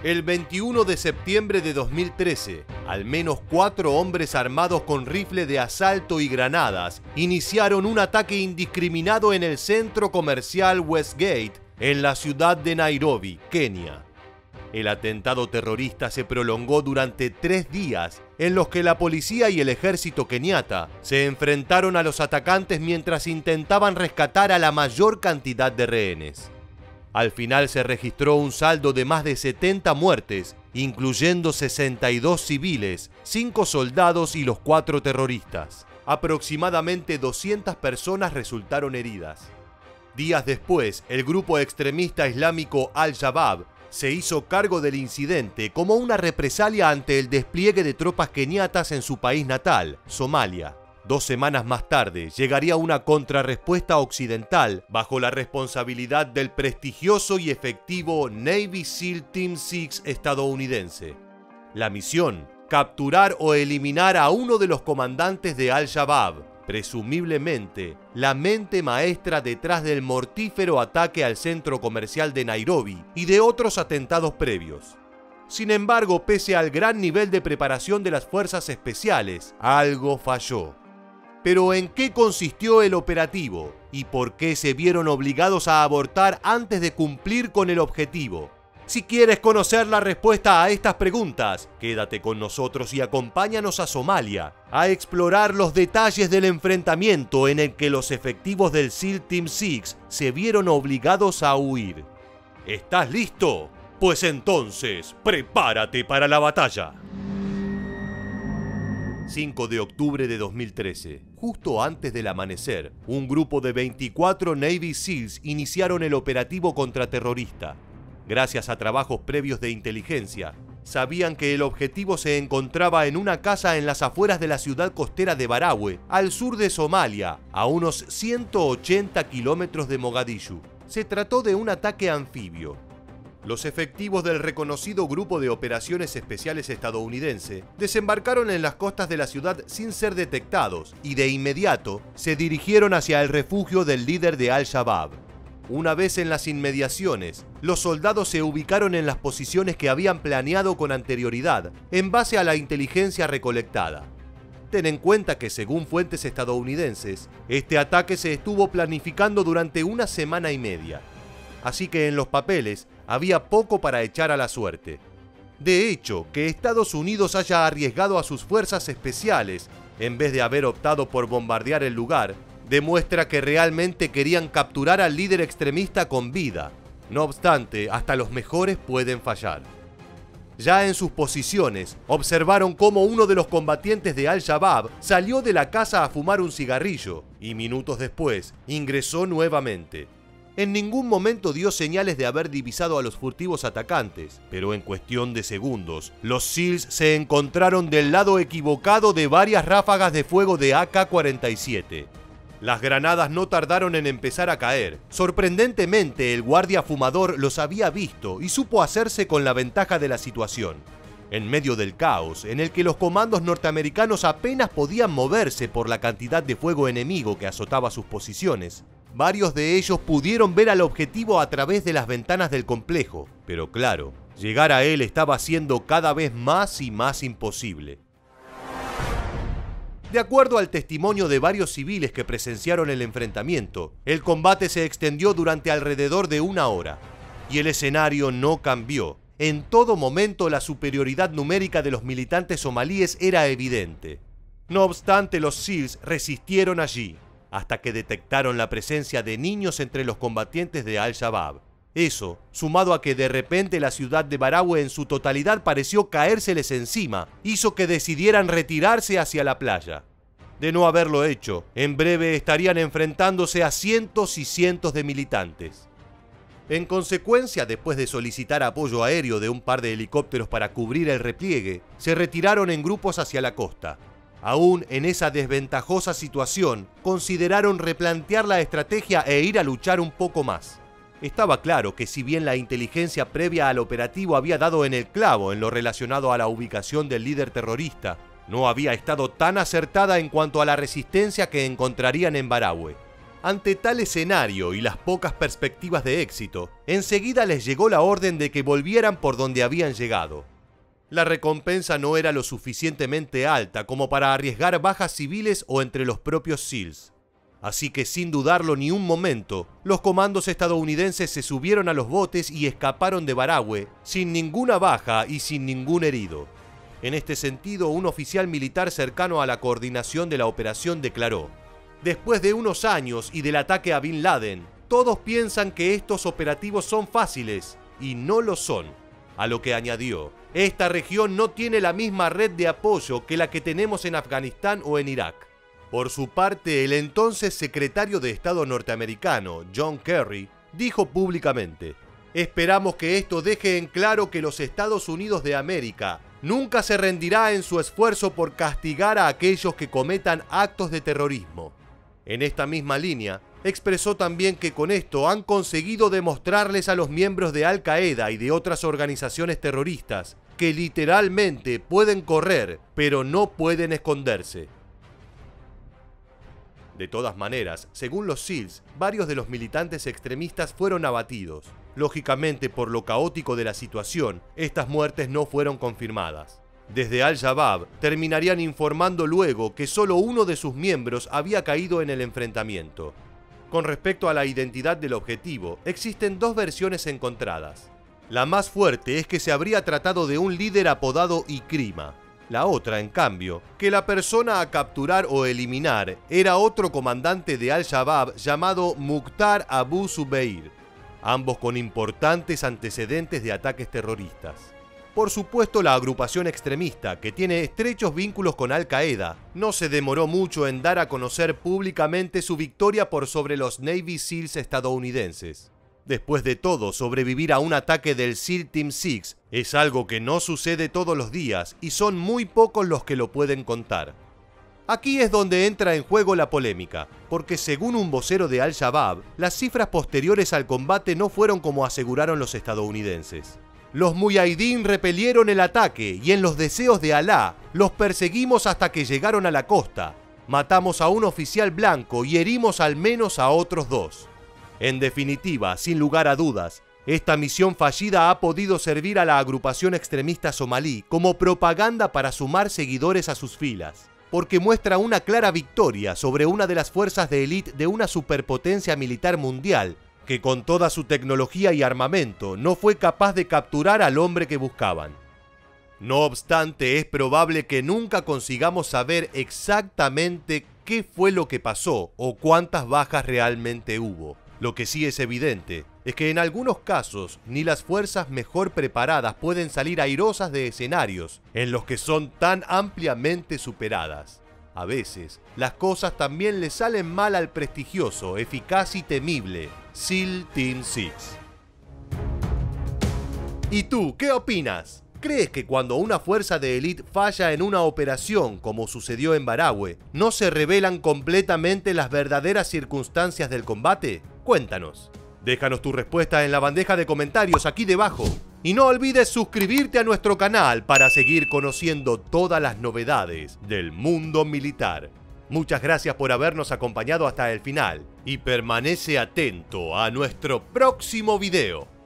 El 21 de septiembre de 2013, al menos 4 hombres armados con rifle de asalto y granadas iniciaron un ataque indiscriminado en el centro comercial Westgate, en la ciudad de Nairobi, Kenia. El atentado terrorista se prolongó durante 3 días, en los que la policía y el ejército keniata se enfrentaron a los atacantes mientras intentaban rescatar a la mayor cantidad de rehenes. Al final se registró un saldo de más de 70 muertes, incluyendo 62 civiles, 5 soldados y los 4 terroristas. Aproximadamente 200 personas resultaron heridas. Días después, el grupo extremista islámico Al-Shabaab se hizo cargo del incidente como una represalia ante el despliegue de tropas keniatas en su país natal, Somalia. 2 semanas más tarde, llegaría una contrarrespuesta occidental bajo la responsabilidad del prestigioso y efectivo Navy SEAL Team 6 estadounidense. La misión: capturar o eliminar a uno de los comandantes de Al-Shabaab, presumiblemente la mente maestra detrás del mortífero ataque al centro comercial de Nairobi y de otros atentados previos. Sin embargo, pese al gran nivel de preparación de las fuerzas especiales, algo falló. Pero ¿en qué consistió el operativo? ¿Y por qué se vieron obligados a abortar antes de cumplir con el objetivo? Si quieres conocer la respuesta a estas preguntas, quédate con nosotros y acompáñanos a Somalia, a explorar los detalles del enfrentamiento en el que los efectivos del SEAL Team 6 se vieron obligados a huir. ¿Estás listo? Pues entonces, prepárate para la batalla. 5 de octubre de 2013, justo antes del amanecer, un grupo de 24 Navy SEALs iniciaron el operativo contraterrorista. Gracias a trabajos previos de inteligencia, sabían que el objetivo se encontraba en una casa en las afueras de la ciudad costera de Barawe, al sur de Somalia, a unos 180 kilómetros de Mogadishu. Se trató de un ataque anfibio. Los efectivos del reconocido Grupo de Operaciones Especiales estadounidense desembarcaron en las costas de la ciudad sin ser detectados y de inmediato se dirigieron hacia el refugio del líder de Al-Shabaab. Una vez en las inmediaciones, los soldados se ubicaron en las posiciones que habían planeado con anterioridad, en base a la inteligencia recolectada. Ten en cuenta que, según fuentes estadounidenses, este ataque se estuvo planificando durante 1 semana y media. Así que en los papeles había poco para echar a la suerte. De hecho, que Estados Unidos haya arriesgado a sus fuerzas especiales, en vez de haber optado por bombardear el lugar, demuestra que realmente querían capturar al líder extremista con vida. No obstante, hasta los mejores pueden fallar. Ya en sus posiciones, observaron cómo uno de los combatientes de Al-Shabaab salió de la casa a fumar un cigarrillo y minutos después ingresó nuevamente. En ningún momento dio señales de haber divisado a los furtivos atacantes, pero en cuestión de segundos, los SEALs se encontraron del lado equivocado de varias ráfagas de fuego de AK-47. Las granadas no tardaron en empezar a caer. Sorprendentemente, el guardia fumador los había visto y supo hacerse con la ventaja de la situación. En medio del caos, en el que los comandos norteamericanos apenas podían moverse por la cantidad de fuego enemigo que azotaba sus posiciones, varios de ellos pudieron ver al objetivo a través de las ventanas del complejo, pero claro, llegar a él estaba siendo cada vez más y más imposible. De acuerdo al testimonio de varios civiles que presenciaron el enfrentamiento, el combate se extendió durante alrededor de 1 hora, y el escenario no cambió. En todo momento la superioridad numérica de los militantes somalíes era evidente. No obstante, los SEALs resistieron allí, hasta que detectaron la presencia de niños entre los combatientes de Al-Shabaab. Eso, sumado a que de repente la ciudad de Barawe en su totalidad pareció caérseles encima, hizo que decidieran retirarse hacia la playa. De no haberlo hecho, en breve estarían enfrentándose a cientos y cientos de militantes. En consecuencia, después de solicitar apoyo aéreo de un par de helicópteros para cubrir el repliegue, se retiraron en grupos hacia la costa. Aún en esa desventajosa situación, consideraron replantear la estrategia e ir a luchar un poco más. Estaba claro que si bien la inteligencia previa al operativo había dado en el clavo en lo relacionado a la ubicación del líder terrorista, no había estado tan acertada en cuanto a la resistencia que encontrarían en Barawe. Ante tal escenario y las pocas perspectivas de éxito, enseguida les llegó la orden de que volvieran por donde habían llegado. La recompensa no era lo suficientemente alta como para arriesgar bajas civiles o entre los propios SEALs. Así que sin dudarlo ni un momento, los comandos estadounidenses se subieron a los botes y escaparon de Barahue sin ninguna baja y sin ningún herido. En este sentido, un oficial militar cercano a la coordinación de la operación declaró: "Después de unos años y del ataque a Bin Laden, todos piensan que estos operativos son fáciles, y no lo son". A lo que añadió: "Esta región no tiene la misma red de apoyo que la que tenemos en Afganistán o en Irak". Por su parte, el entonces secretario de Estado norteamericano, John Kerry, dijo públicamente: "Esperamos que esto deje en claro que los Estados Unidos de América nunca se rendirá en su esfuerzo por castigar a aquellos que cometan actos de terrorismo". En esta misma línea, expresó también que con esto han conseguido demostrarles a los miembros de Al Qaeda y de otras organizaciones terroristas que literalmente pueden correr, pero no pueden esconderse. De todas maneras, según los SEALs, varios de los militantes extremistas fueron abatidos. Lógicamente, por lo caótico de la situación, estas muertes no fueron confirmadas. Desde Al-Shabaab terminarían informando luego que solo uno de sus miembros había caído en el enfrentamiento. Con respecto a la identidad del objetivo, existen dos versiones encontradas. La más fuerte es que se habría tratado de un líder apodado Ikrima. La otra, en cambio, que la persona a capturar o eliminar era otro comandante de Al-Shabaab llamado Mukhtar Abu Zubeir, ambos con importantes antecedentes de ataques terroristas. Por supuesto, la agrupación extremista, que tiene estrechos vínculos con Al Qaeda, no se demoró mucho en dar a conocer públicamente su victoria por sobre los Navy SEALs estadounidenses. Después de todo, sobrevivir a un ataque del SEAL Team 6 es algo que no sucede todos los días y son muy pocos los que lo pueden contar. Aquí es donde entra en juego la polémica, porque según un vocero de Al-Shabaab, las cifras posteriores al combate no fueron como aseguraron los estadounidenses. Los muyahidín repelieron el ataque y en los deseos de Alá los perseguimos hasta que llegaron a la costa. Matamos a un oficial blanco y herimos al menos a otros 2. En definitiva, sin lugar a dudas, esta misión fallida ha podido servir a la agrupación extremista somalí como propaganda para sumar seguidores a sus filas, porque muestra una clara victoria sobre una de las fuerzas de élite de una superpotencia militar mundial que con toda su tecnología y armamento no fue capaz de capturar al hombre que buscaban. No obstante, es probable que nunca consigamos saber exactamente qué fue lo que pasó o cuántas bajas realmente hubo. Lo que sí es evidente es que en algunos casos ni las fuerzas mejor preparadas pueden salir airosas de escenarios en los que son tan ampliamente superadas. A veces, las cosas también le salen mal al prestigioso, eficaz y temible SEAL Team 6. ¿Y tú, qué opinas? ¿Crees que cuando una fuerza de élite falla en una operación, como sucedió en Barahue, no se revelan completamente las verdaderas circunstancias del combate? Cuéntanos. Déjanos tu respuesta en la bandeja de comentarios aquí debajo. Y no olvides suscribirte a nuestro canal para seguir conociendo todas las novedades del mundo militar. Muchas gracias por habernos acompañado hasta el final y permanece atento a nuestro próximo video.